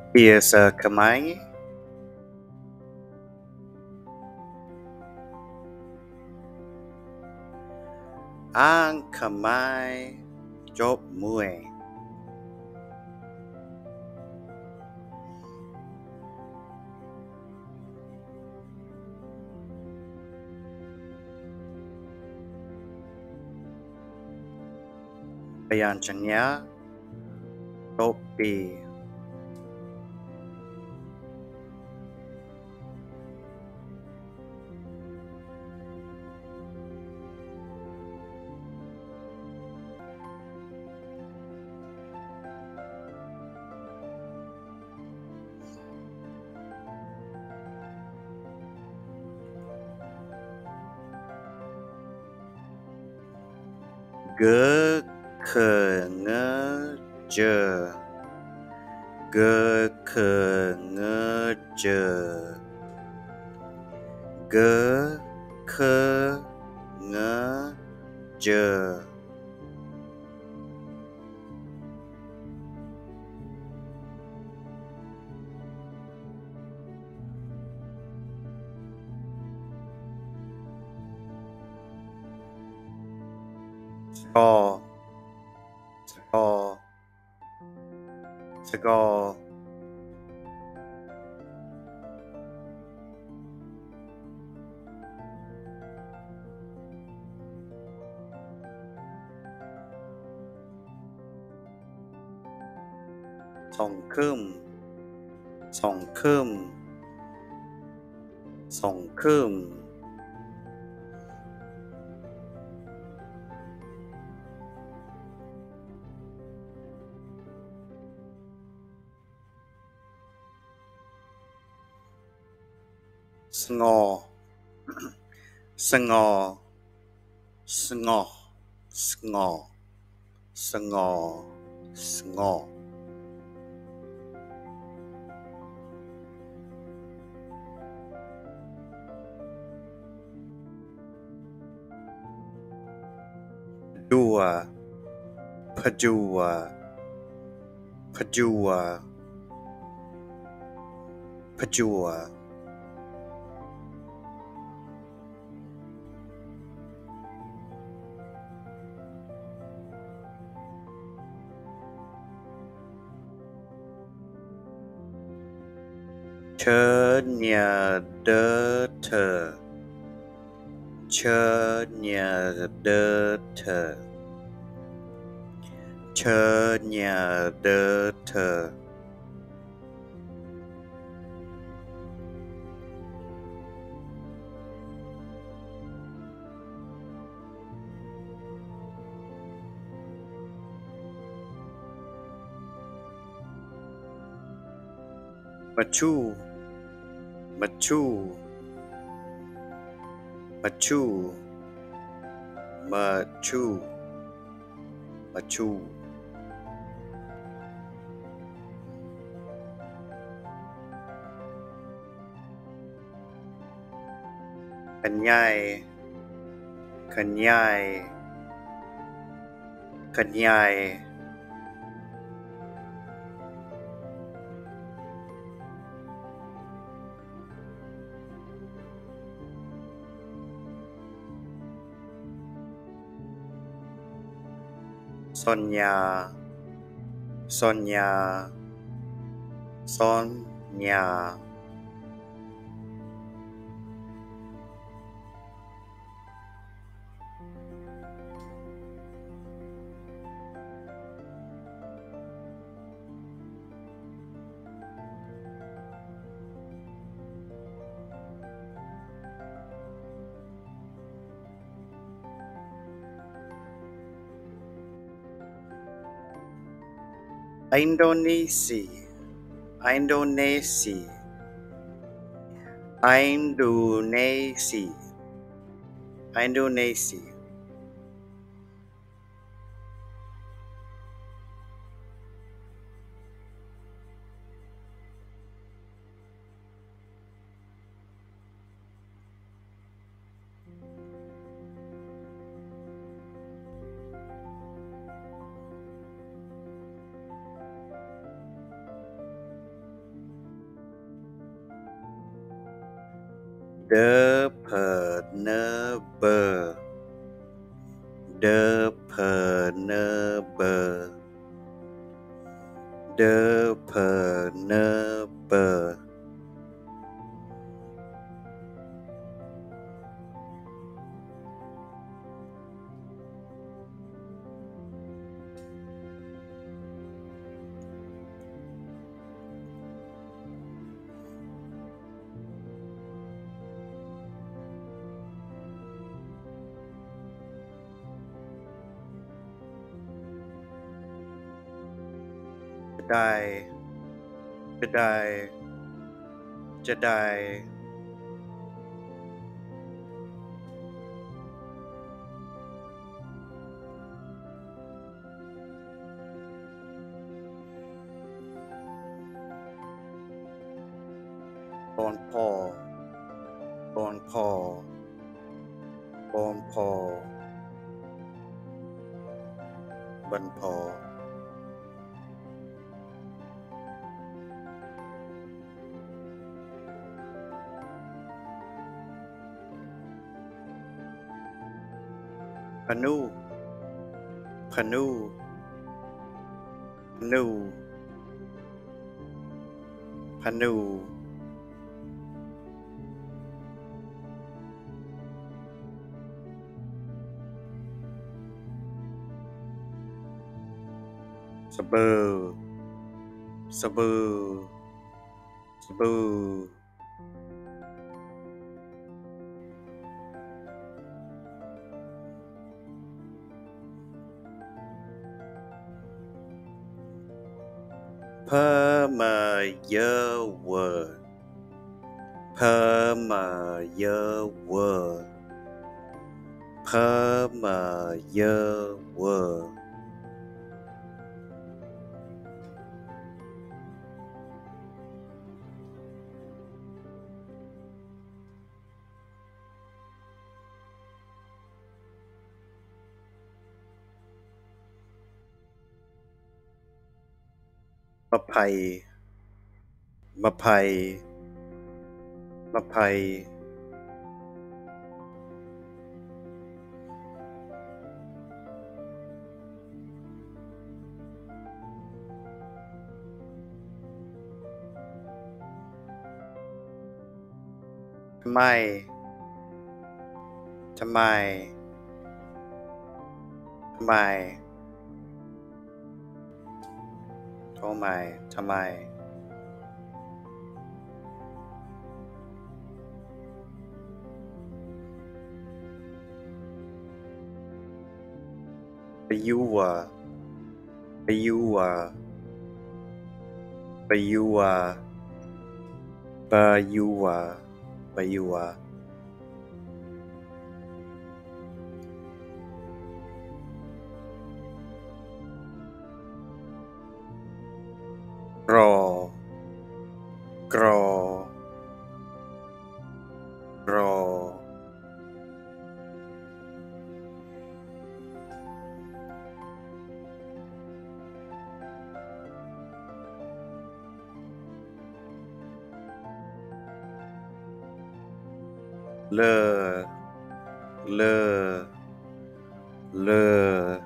Biasa kamai, ang kamai job mue. Bayan chanya job pi. Gơ khờ ngơ chờ. Gơ khờ ngơ chờ. Gơ khờ ngơ chờ. Score. Score. Score. Song khum. Song khum. Song khum. Snore. Snore. Snore. Snore. Snore. Snore. Pajua. Pajua. Pajua. Pajua. Chớ nhà đơ thờ. Chớ nhà đơ thờ. Chớ nhà đơ thờ. Machu. Machu. Machu. Machu. Machu. Kanyai. Kanyai. Kanyai. Sonya. Sonya. Sonya. Indonesia. Indonesia. Indonesia. Indonesia. De Perneber. De Perneber. De Perneber. Jedi, Jedi, Jedi, Bon Paul, Bon Paul, Bon Paul, Bon Paul. Panu, Panu, Panu, Panu. Sabu, Sabu, Sabu. Perma-yewer, Perma-yewer, Perma-yewer. Mapai, Mapai, Mapai. Tamai, Tamai, Tamai, Tomai, Tamai. Bayua, Bayua, Bayua, Bayua, Bayua. Grow, grow, grow. Le, le, le.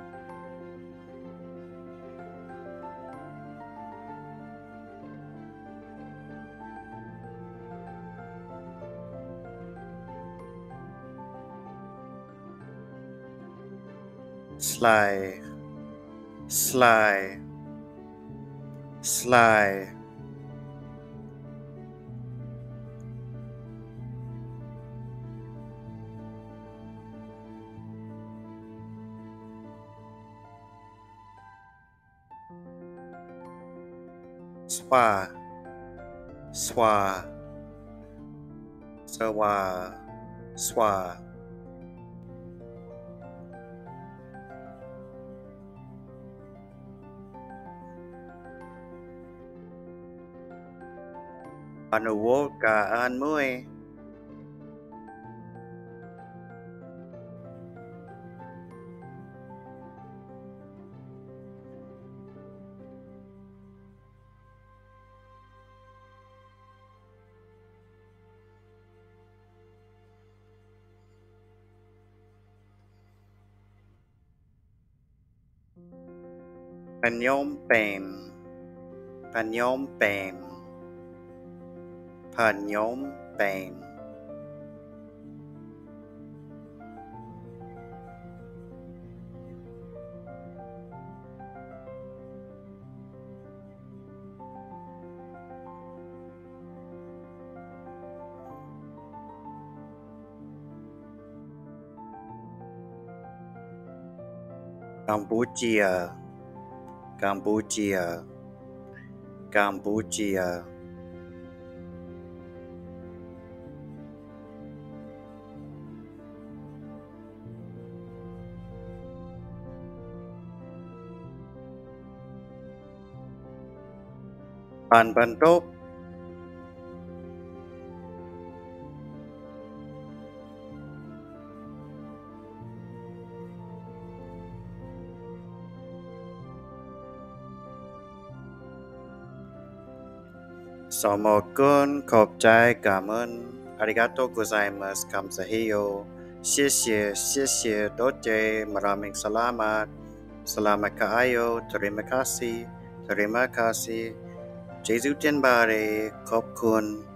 Sly, sly, sly. Swa, swa, sawa, swa. Anuwo ka an mui. Phnom Penh, Phnom Penh, Phnom Penh. Cambodia, Cambodia, Cambodia. Ban Ban Top, Somokun, Khop Chai, Cảm ơn, Arigato gozaimasu, Kamsahayo, 谢谢, Doje, Maraming Salamat, Salamat Kaayo, Terima kasih, Terima kasih, Jesu Tenbare, Khop Kun.